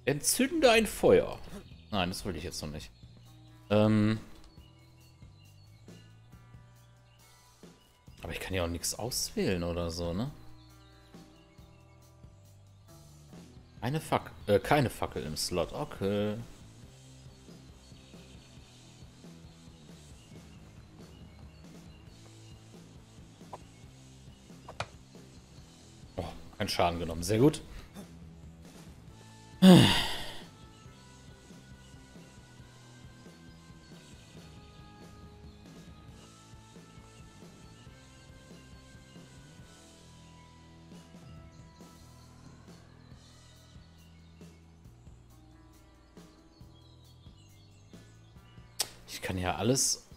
Entzünde ein Feuer. Nein, das will ich jetzt noch nicht. Aber ich kann ja auch nichts auswählen oder so, ne? Keine Fackel im Slot. Okay. Oh, kein Schaden genommen. Sehr gut. Ich kann ja alles.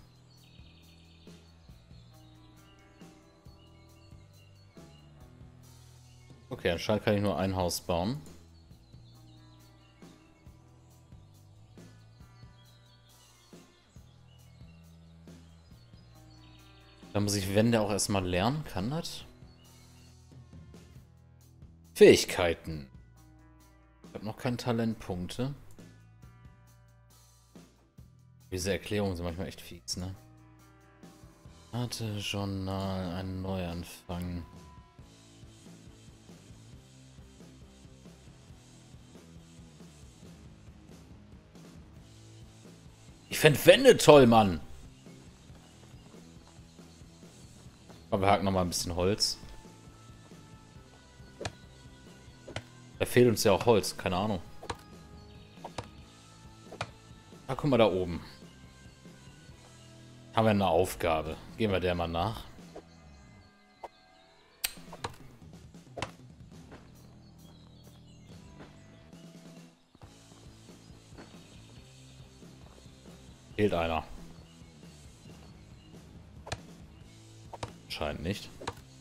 Okay, anscheinend kann ich nur ein Haus bauen. Da muss ich Wände auch erstmal lernen. Kann das? Fähigkeiten. Ich habe noch keine Talentpunkte. Diese Erklärungen sind manchmal echt fies, ne? Warte, Journal, ein Neuanfang. Ich fände Wände toll, Mann. Aber wir haken noch mal ein bisschen Holz. Da fehlt uns ja auch Holz, keine Ahnung. Ah, guck mal da oben. Haben wir eine Aufgabe. Gehen wir der mal nach. Fehlt einer. Scheint nicht.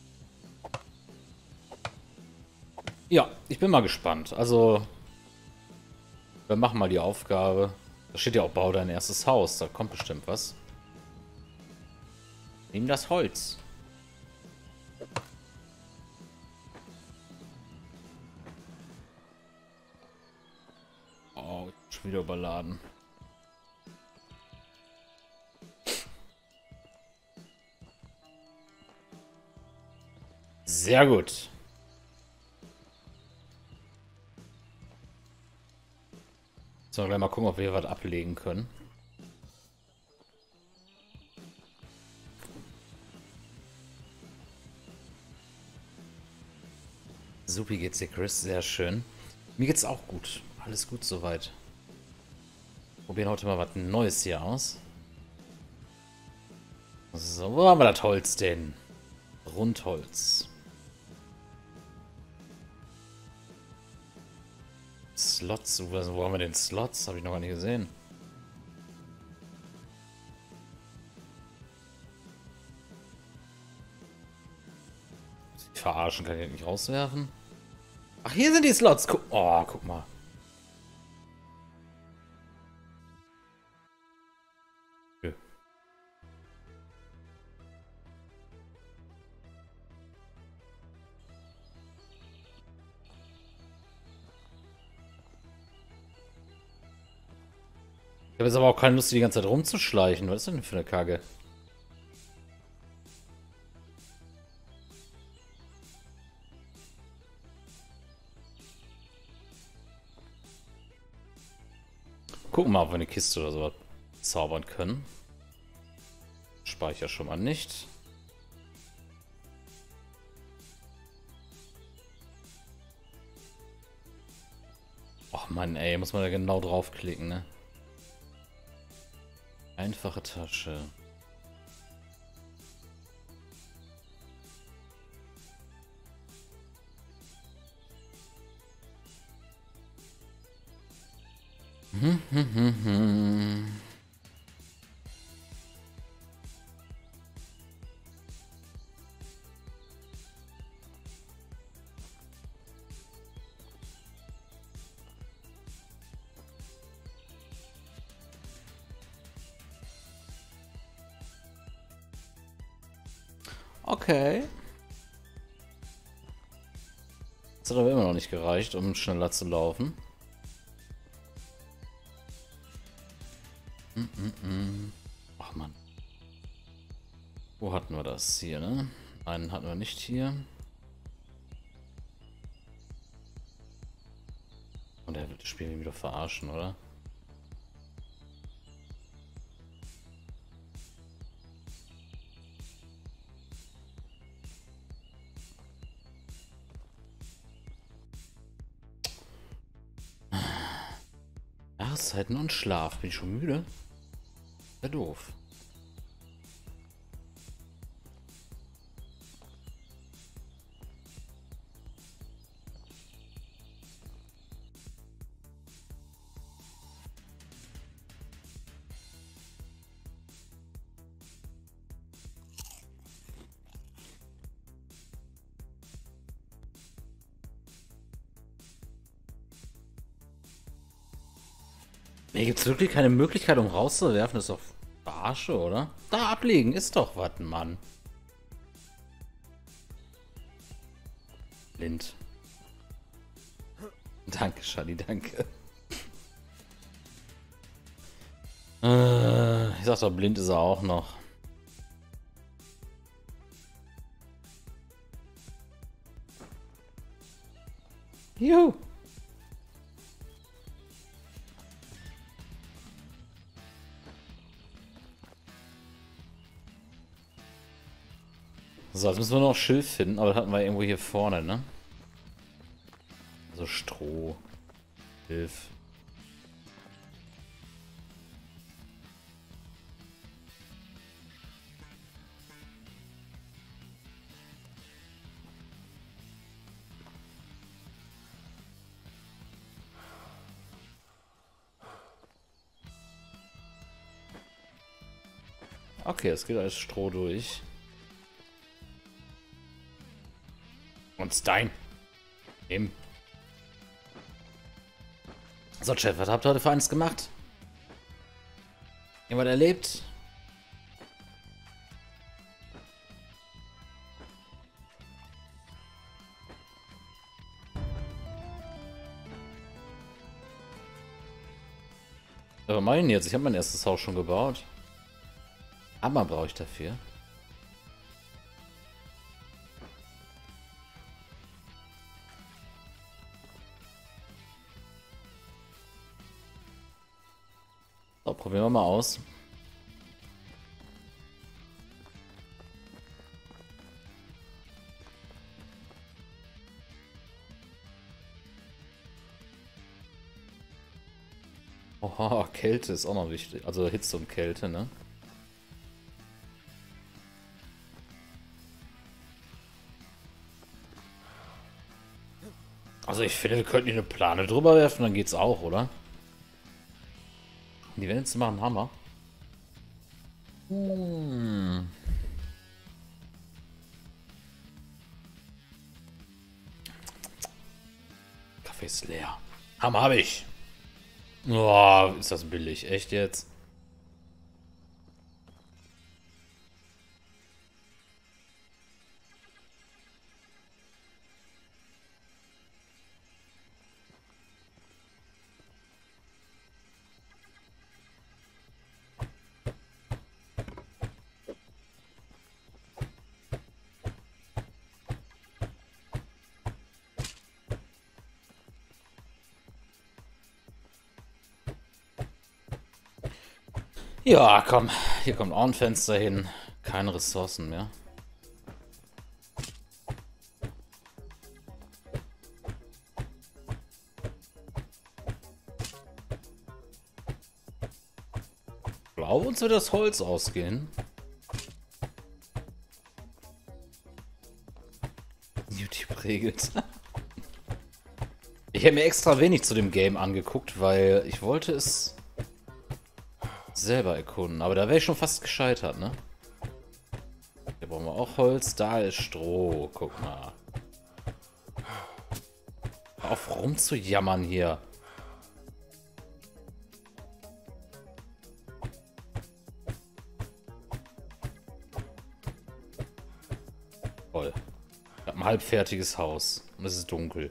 Ja, ich bin mal gespannt. Also, wir machen mal die Aufgabe. Da steht ja auch, bau dein erstes Haus. Da kommt bestimmt was. Nimm das Holz. Oh, ich bin schon wieder überladen. Sehr gut. Sollen wir gleich mal gucken, ob wir hier was ablegen können. Supi geht's dir, Chris. Sehr schön. Mir geht's auch gut. Alles gut soweit. Probieren heute mal was Neues hier aus. So, wo haben wir das Holz denn? Rundholz. Slots. Wo haben wir den Slots? Habe ich noch gar nicht gesehen. Sie verarschen, kann ich den nicht rauswerfen? Ach, hier sind die Slots. Oh, guck mal. Nö. Ich habe jetzt aber auch keine Lust, die ganze Zeit rumzuschleichen. Was ist denn für eine Kacke? Gucken wir mal, ob wir eine Kiste oder sowas zaubern können. Speicher schon mal nicht. Och Mann, ey, muss man da genau draufklicken, ne? Einfache Tasche. Okay. Das hat aber immer noch nicht gereicht, um schneller zu laufen. Ach man. Wo hatten wir das? Hier, ne? Einen hatten wir nicht hier. Und er wird das Spiel wieder verarschen, oder? Jahreszeiten und Schlaf. Bin ich schon müde? Wäre doof. Hier gibt es wirklich keine Möglichkeit, um rauszuwerfen. Das ist doch Verarsche, oder? Da ablegen ist doch was, Mann. Blind. Danke, Shadi, danke. Ich sag doch, blind ist er auch noch. Juhu. So, jetzt müssen wir noch Schilf finden, aber das hatten wir irgendwo hier vorne, ne? Also Stroh, Schilf. Okay, es geht als Stroh durch. Und Stein. Eben. So, Chef, was habt ihr heute für eins gemacht? Jemand erlebt? Was mache ich denn jetzt? Ich habe mein erstes Haus schon gebaut. Hammer brauche ich dafür. So, probieren wir mal aus. Oha, Kälte ist auch noch wichtig. Also Hitze und Kälte, ne? Also ich finde, wir könnten hier eine Plane drüber werfen, dann geht's auch, oder? Die Wände zu machen, Hammer. Kaffee ist leer. Hammer habe ich. Oh, ist das billig. Echt jetzt? Ja, komm. Hier kommt auch ein Fenster hin. Keine Ressourcen mehr. Ich glaube, uns wird das Holz ausgehen. YouTube regelt. Ich habe mir extra wenig zu dem Game angeguckt, weil ich wollte es selber erkunden. Aber da wäre ich schon fast gescheitert, ne? Hier brauchen wir auch Holz. Da ist Stroh. Guck mal. Hör auf rumzujammern hier. Toll. Ich habe ein halbfertiges Haus. Und es ist dunkel.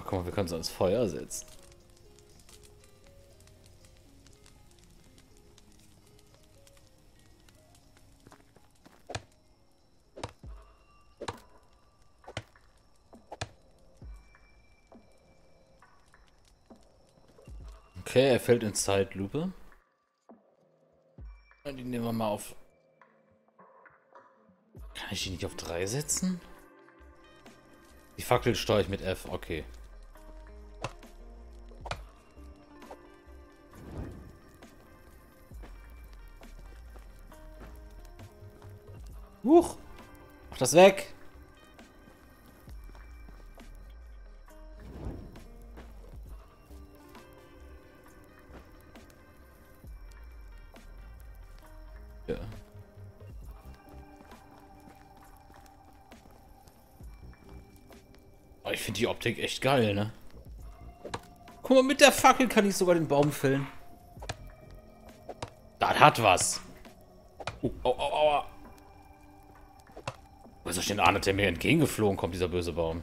guck mal, wir können es ans Feuer setzen. Okay, er fällt in Zeitlupe. Die nehmen wir mal auf. Kann ich die nicht auf 3 setzen? Die Fackel steuere ich mit F, okay. Huch! Mach das weg! Ja. Oh, ich finde die Optik echt geil, ne? Guck mal, mit der Fackel kann ich sogar den Baum fällen. Das hat was. Aua. Wo ist denn Arne, der mir entgegengeflogen kommt, dieser böse Baum?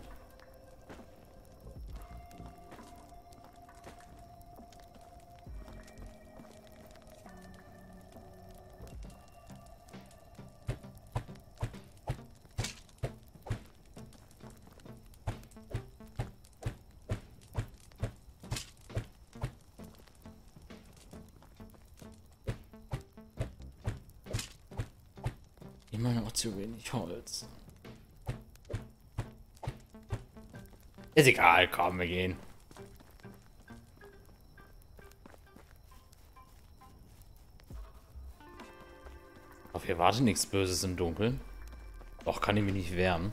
Immer noch zu wenig Holz. Ist egal, komm, wir gehen. Auf hier wartet nichts Böses im Dunkeln. Doch, kann ich mich nicht wärmen.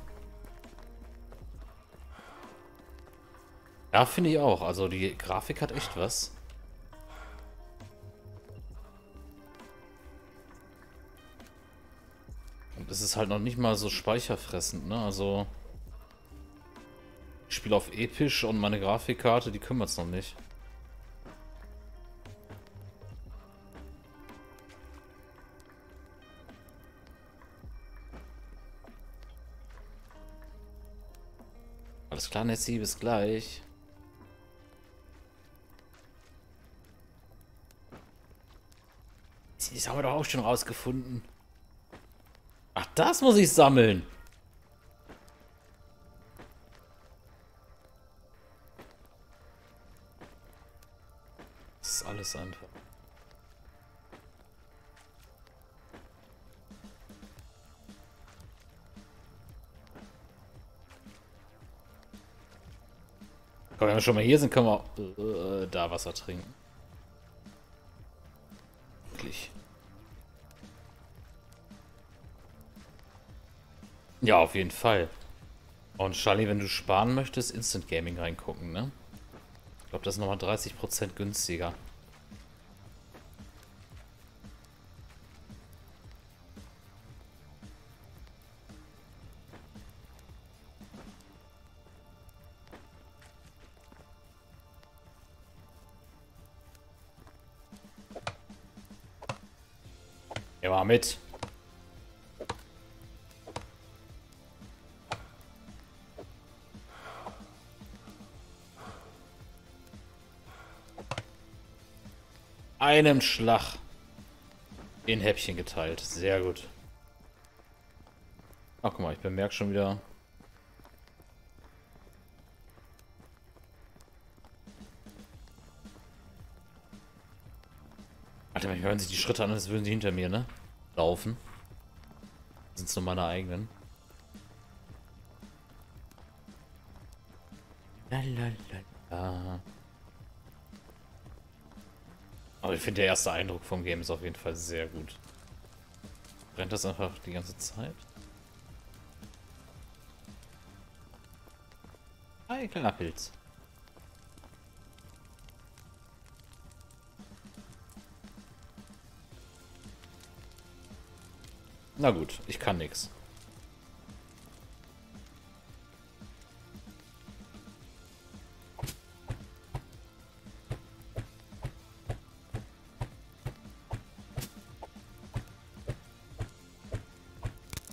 Ja, finde ich auch. Also die Grafik hat echt was. Und es ist halt noch nicht mal so speicherfressend, ne? Also ich spiele auf episch und meine Grafikkarte, die kümmert es noch nicht. Alles klar, Nessie, bis gleich. Das haben wir doch auch schon rausgefunden. Ach, das muss ich sammeln. Das ist alles einfach. Komm, wenn wir schon mal hier sind, können wir da Wasser trinken. Wirklich. Ja, auf jeden Fall. Und Charlie, wenn du sparen möchtest, Instant Gaming reingucken, ne? Ich glaube, das ist nochmal 30% günstiger. Ja, mal mit. Einem Schlag in Häppchen geteilt. Sehr gut. Ach, guck mal, ich bemerke schon wieder. Alter, manchmal hören sich die Schritte an, als würden sie hinter mir, ne? Laufen. Sind es nur meine eigenen. Lalalala. Aber ich finde, der erste Eindruck vom Game ist auf jeden Fall sehr gut. Brennt das einfach die ganze Zeit? Ein kleiner Pilz. Na gut, ich kann nix.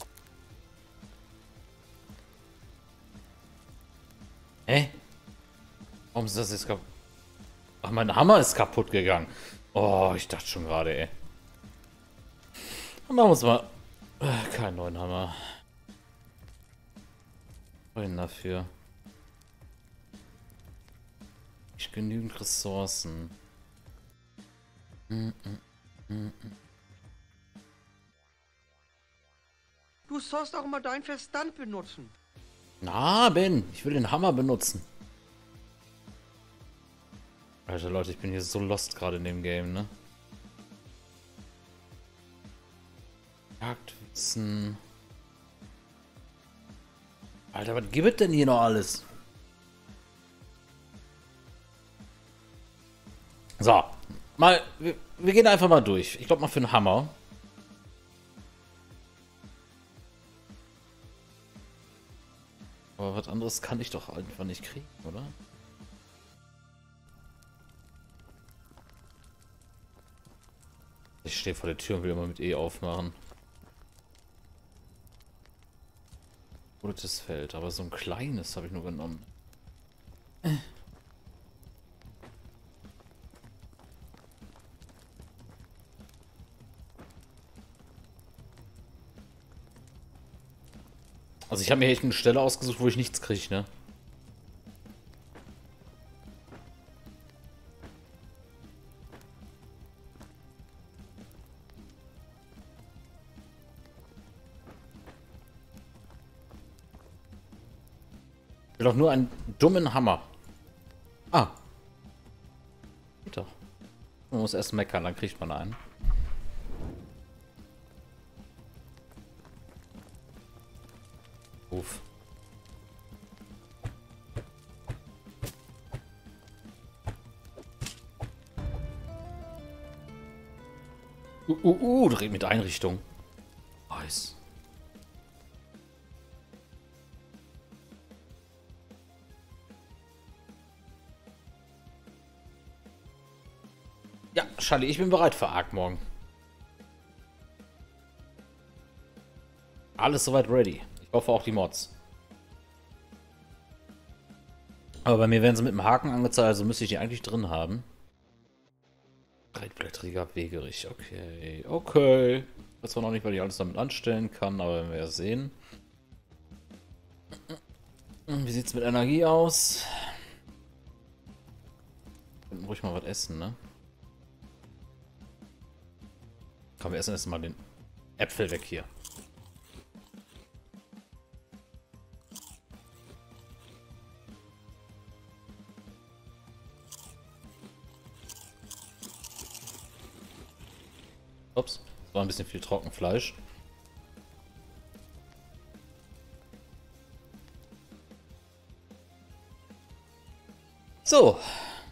Hä? Warum ist das jetzt kaputt? Ach, mein Hammer ist kaputt gegangen. Oh, ich dachte schon gerade, ey. Dann machen wir uns mal keinen neuen Hammer. Wohin dafür? Nicht genügend Ressourcen. Du sollst auch mal deinen Verstand benutzen. Na, Ben, ich will den Hammer benutzen. Alter Leute, ich bin hier so lost gerade in dem Game, ne? Jagdwissen. Alter, was gibt es denn hier noch alles? So, mal, wir gehen einfach mal durch. Ich glaube mal für einen Hammer. Aber was anderes kann ich doch einfach nicht kriegen, oder? Ich stehe vor der Tür und will immer mit E aufmachen. Rotes Feld, aber so ein kleines habe ich nur genommen. Also ich habe mir echt eine Stelle ausgesucht, wo ich nichts kriege, ne? Ich will doch nur einen dummen Hammer. Ah. Geht doch. Man muss erst meckern, dann kriegt man einen. Uff. Direkt mit Einrichtung. Nice. Ja, Charlie, ich bin bereit für Ark morgen. Alles soweit ready. Ich hoffe auch die Mods. Aber bei mir werden sie mit dem Haken angezeigt, also müsste ich die eigentlich drin haben. Breitblättriger Wegerich, okay. Okay. Das war noch nicht, weil ich alles damit anstellen kann, aber werden wir ja sehen. Wie sieht's mit Energie aus? Könnten ruhig mal was essen, ne? Komm, wir essen erstmal den Äpfel weg hier. Ups, das war ein bisschen viel Trockenfleisch. So.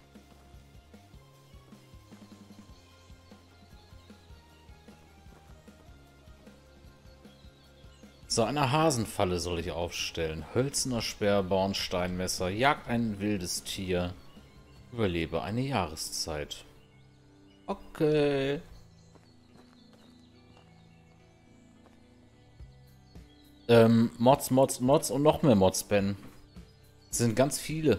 So, eine Hasenfalle soll ich aufstellen. Hölzerner Speer, Bornsteinmesser, jagt ein wildes Tier. Überlebe eine Jahreszeit. Okay. Mods und noch mehr Mods, Ben. Das sind ganz viele.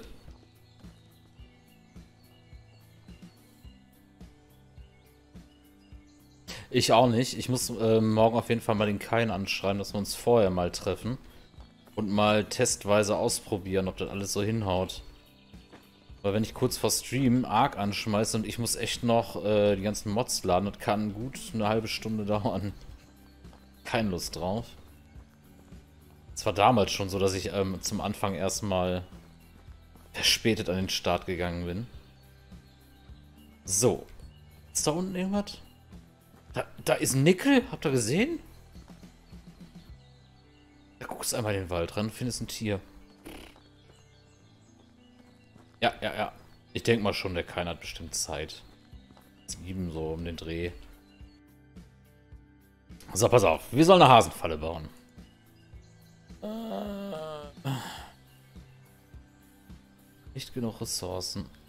Ich auch nicht. Ich muss morgen auf jeden Fall mal den Kain anschreiben, dass wir uns vorher mal treffen. Und mal testweise ausprobieren, ob das alles so hinhaut. Weil wenn ich kurz vor Stream Ark anschmeiße und ich muss echt noch die ganzen Mods laden, das kann gut eine halbe Stunde dauern. Keine Lust drauf. Es war damals schon so, dass ich zum Anfang erstmal verspätet an den Start gegangen bin. So. Ist da unten irgendwas? Da ist ein Nickel. Habt ihr gesehen? Da guckst du einmal in den Wald ran, findest ein Tier. Ja. Ich denke mal schon, der Kain hat bestimmt Zeit. 7 so um den Dreh. So, pass auf. Wir sollen eine Hasenfalle bauen. Nicht genug Ressourcen.